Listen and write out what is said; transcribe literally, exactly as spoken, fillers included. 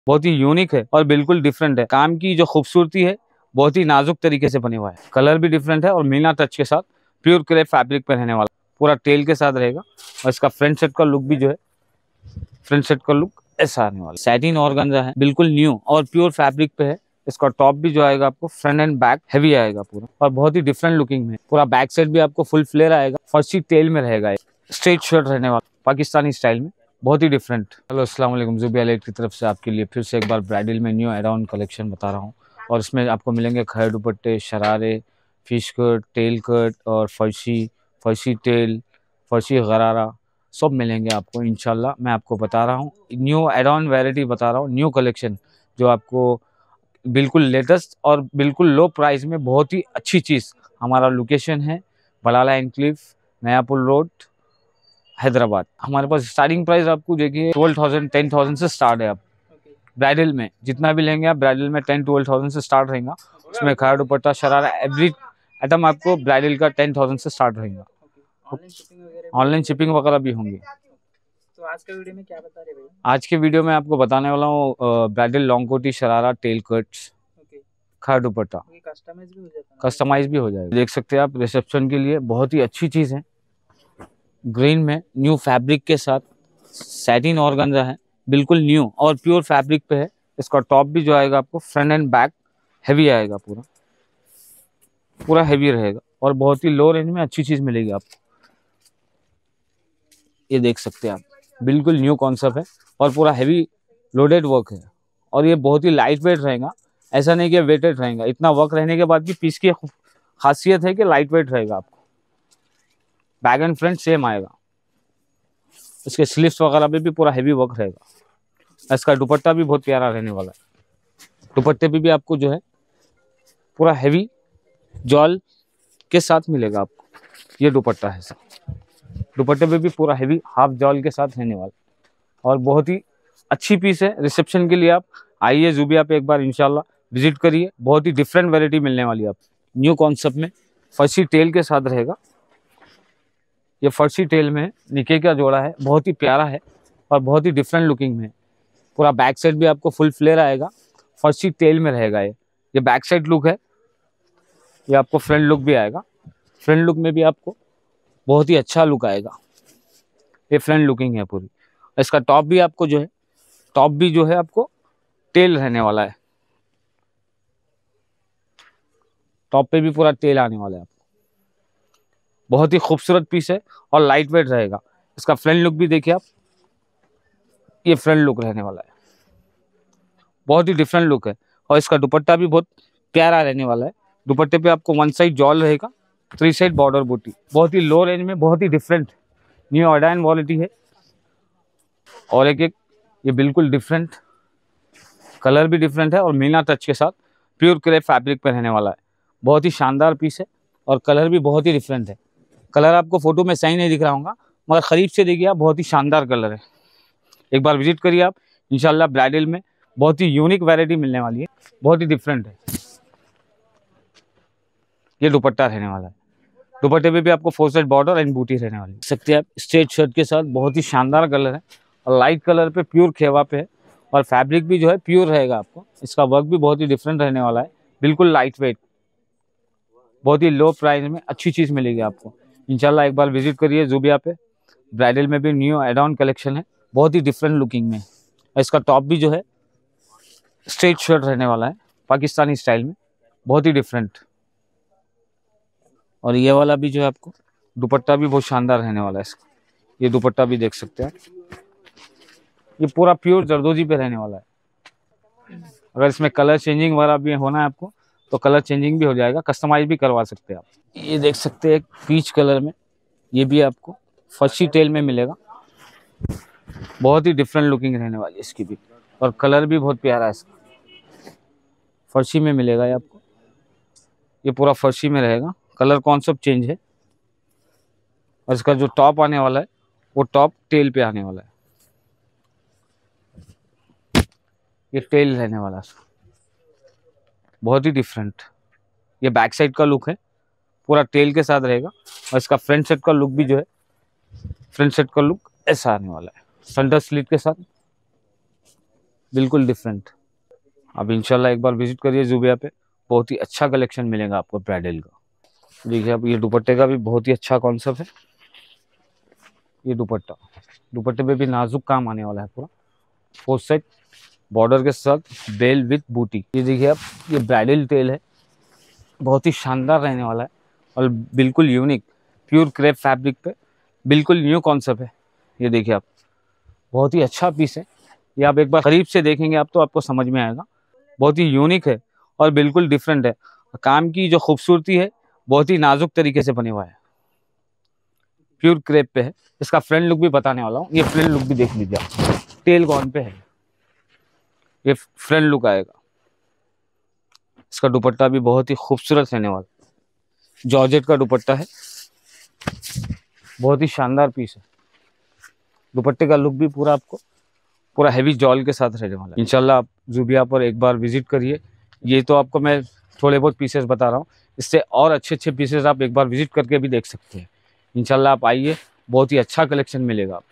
बहुत ही यूनिक है और बिल्कुल डिफरेंट है। काम की जो खूबसूरती है बहुत ही नाजुक तरीके से बने हुआ है। कलर भी डिफरेंट है और मीना टच के साथ प्योर क्रेप फैब्रिक पे रहने वाला, पूरा टेल के साथ रहेगा। और इसका फ्रंट सेट का लुक भी जो है, फ्रंट सेट का लुक ऐसा आने वाला। सैटिन ऑर्गेन्जा है, बिल्कुल न्यू और प्योर फैब्रिक पे है। इसका टॉप भी जो आएगा आपको फ्रंट एंड बैक हेवी आएगा पूरा, और बहुत ही डिफरेंट लुकिंग में। पूरा बैक साइड भी आपको फुल फ्लेयर आएगा, फर्शी टेल में रहेगा। स्ट्रेट शर्ट रहने वाला पाकिस्तानी स्टाइल में, बहुत ही डिफरेंट। हेलो अस्सलाम वालेकुम, ज़ुबिया लेट की तरफ से आपके लिए फिर से एक बार ब्राइडल में न्यू एड ऑन कलेक्शन बता रहा हूँ। और इसमें आपको मिलेंगे खैर दुपट्टे, शरारे, फिश कट, टेल कट और फर्शी, फर्शी टेल, फर्शी गरारा सब मिलेंगे आपको इंशाल्लाह। मैं आपको बता रहा हूँ न्यू एड ऑन वैरायटी बता रहा हूँ, न्यू कलेक्शन जो आपको बिल्कुल लेटेस्ट और बिल्कुल लो प्राइस में बहुत ही अच्छी चीज़। हमारा लोकेशन है बलाला एनक्लेव, नया पुल रोड, हैदराबाद। हमारे पास स्टार्टिंग प्राइस आपको देखिए ट्वेल्व थाउजेंड टेन थाउजेंड से स्टार्ट है। आप ब्राइडल में जितना भी लेंगे आप, ब्राइडल में टेन ट्वेल्व थाउजेंड से स्टार्ट रहेगा। उसमें खैर दुपट्टा, शरारा, एवरी आइटम आपको ब्राइडल का टेन थाउजेंड से स्टार्ट रहेगा। ऑनलाइन शिपिंग वगैरह भी होंगी। तो आज के वीडियो में क्या बता रहे भैया? आज के वीडियो में आपको बताने वाला हूँ ब्राइडल लॉन्ग कोटी, शरारा, टेल कट्स, खैर दुपट्टा। कस्टमाइज भी हो जाता है? कस्टमाइज भी हो जाएगा। देख सकते हैं आप, रिसेप्शन के लिए बहुत ही अच्छी चीज़ है। ग्रीन में न्यू फैब्रिक के साथ सैटिन ऑर्गेन्जा है, बिल्कुल न्यू और प्योर फैब्रिक पे है। इसका टॉप भी जो आएगा आपको फ्रंट एंड बैक हेवी आएगा, पूरा पूरा हेवी रहेगा और बहुत ही लो रेंज में अच्छी चीज़ मिलेगी आपको। ये देख सकते हैं आप, बिल्कुल न्यू कॉन्सेप्ट है और पूरा हेवी लोडेड वर्क है। और ये बहुत ही लाइट वेट रहेगा, ऐसा नहीं कि वेटेड रहेगा। इतना वर्क रहने के बाद भी पीस की खासियत है कि लाइट वेट रहेगा। आपको बैक एंड फ्रंट सेम आएगा। इसके स्लीव्स वगैरह पे भी पूरा हेवी वर्क रहेगा। इसका दुपट्टा भी बहुत प्यारा रहने वाला है। दुपट्टे पे भी आपको जो है पूरा हेवी जॉल के साथ मिलेगा आपको। ये दुपट्टा है सर, दुपट्टे पे भी पूरा हेवी हाफ जॉल के साथ रहने वाला और बहुत ही अच्छी पीस है। रिसेप्शन के लिए आप आइए ज़ुबिया पे एक बार इंशाल्लाह विजिट करिए। बहुत ही डिफरेंट वैरायटी मिलने वाली है आपको न्यू कॉन्सेप्ट में। फर्शी टेल के साथ रहेगा। ये फर्शी टेल में निके का जोड़ा है, बहुत ही प्यारा है और बहुत ही डिफरेंट लुकिंग में। पूरा बैक साइड भी आपको फुल फ्लेयर आएगा, फर्शी टेल में रहेगा। ये ये बैक साइड लुक है। ये आपको फ्रंट लुक भी आएगा। फ्रंट लुक में भी आपको बहुत ही अच्छा लुक आएगा। ये फ्रंट लुकिंग है पूरी। इसका टॉप भी आपको जो है, टॉप भी जो है आपको टेल रहने वाला है। टॉप पे भी पूरा टेल आने वाला है आपको। बहुत ही खूबसूरत पीस है और लाइट वेट रहेगा। इसका फ्रंट लुक भी देखिए आप, ये फ्रंट लुक रहने वाला है, बहुत ही डिफरेंट लुक है। और इसका दुपट्टा भी बहुत प्यारा रहने वाला है। दुपट्टे पे आपको वन साइड जॉल रहेगा, थ्री साइड बॉर्डर बूटी। बहुत ही लो रेंज में, बहुत ही डिफरेंट न्यू ऑर्डाइन क्वालिटी है। और एक एक ये बिल्कुल डिफरेंट कलर भी डिफरेंट है और मीना टच के साथ प्योर क्रेप फैब्रिक पे रहने वाला है। बहुत ही शानदार पीस है और कलर भी बहुत ही डिफरेंट है। कलर आपको फोटो में सही नहीं दिख रहा होगा, मगर करीब से देखिए आप, बहुत ही शानदार कलर है। एक बार विजिट करिए आप इंशाल्लाह। ब्राइडल में बहुत ही यूनिक वैरायटी मिलने वाली है, बहुत ही डिफरेंट है। ये दुपट्टा रहने वाला है। दुपट्टे पे भी आपको फोर साइड बॉर्डर एंड बूटी रहने वाली है। देख सकते हैं आप, स्ट्रेट शर्ट के साथ बहुत ही शानदार कलर है और लाइट कलर पे प्योर खेवा पे है। और फैब्रिक भी जो है प्योर रहेगा आपको। इसका वर्क भी बहुत ही डिफरेंट रहने वाला है, बिल्कुल लाइट वेट, बहुत ही लो प्राइस में अच्छी चीज़ मिलेगी आपको इंशाल्लाह। एक बार विजिट करिए ज़ुबिया पे। ब्राइडल में भी न्यू एड ऑन कलेक्शन है, बहुत ही डिफरेंट लुकिंग में। इसका टॉप भी जो है स्ट्रेट शर्ट रहने वाला है, पाकिस्तानी स्टाइल में, बहुत ही डिफरेंट। और ये वाला भी जो है आपको दुपट्टा भी बहुत शानदार रहने वाला है इसका। ये दुपट्टा भी देख सकते हैं, ये पूरा प्योर जरदोजी पे रहने वाला है। अगर इसमें कलर चेंजिंग वगैरह भी होना है आपको तो कलर चेंजिंग भी हो जाएगा, कस्टमाइज भी करवा सकते हैं आप। ये देख सकते हैं पीच कलर में, ये भी आपको फर्शी टेल में मिलेगा। बहुत ही डिफरेंट लुकिंग रहने वाली है इसकी भी, और कलर भी बहुत प्यारा है इसका। फर्शी में मिलेगा ये आपको, ये पूरा फर्शी में रहेगा। कलर कॉन्सेप्ट चेंज है। और इसका जो टॉप आने वाला है वो टॉप टेल पे आने वाला है। ये टेल रहने वाला है, बहुत ही डिफरेंट। ये बैक साइड का लुक है, पूरा टेल के साथ रहेगा। और इसका फ्रंट सेट का लुक भी जो है, फ्रंट सेट का लुक ऐसा आने वाला है, सेंटर स्लिट के साथ। बिल्कुल डिफरेंट। अब इंशाल्लाह एक बार विजिट करिए जुबिया पे, बहुत ही अच्छा कलेक्शन मिलेगा आपको ब्राइडल का। देखिए अब ये दुपट्टे का भी बहुत ही अच्छा कॉन्सेप्ट है। ये दुपट्टा, दुपट्टे पे भी नाजुक काम आने वाला है पूरा, फोर साइड बॉर्डर के साथ बेल विथ बूटी। ये देखिए आप, ये ब्राइडल टेल है, बहुत ही शानदार रहने वाला है और बिल्कुल यूनिक प्योर क्रेप फैब्रिक पे बिल्कुल न्यू कॉन्सेप्ट है। ये देखिए आप, बहुत ही अच्छा पीस है। ये आप एक बार करीब से देखेंगे आप तो आपको समझ में आएगा, बहुत ही यूनिक है और बिल्कुल डिफरेंट है। काम की जो खूबसूरती है बहुत ही नाजुक तरीके से बने हुआ है, प्योर क्रेप पे है। इसका फ्रंट लुक भी बताने वाला हूँ, ये फ्रंट लुक भी देख लीजिए आप, टेल गॉन पे है, ये फ्रंट लुक आएगा। इसका दुपट्टा भी बहुत ही खूबसूरत रहने वाला, जॉर्जेट का दुपट्टा है, बहुत ही शानदार पीस है। दुपट्टे का लुक भी पूरा आपको पूरा हैवी जॉल के साथ रहने वाला है। इंशाल्लाह आप जुबिया पर एक बार विजिट करिए। ये तो आपको मैं थोड़े बहुत पीसेस बता रहा हूँ, इससे और अच्छे अच्छे पीसेस आप एक बार विजिट करके भी देख सकते हैं। इंशाल्लाह आप आइए, बहुत ही अच्छा कलेक्शन मिलेगा।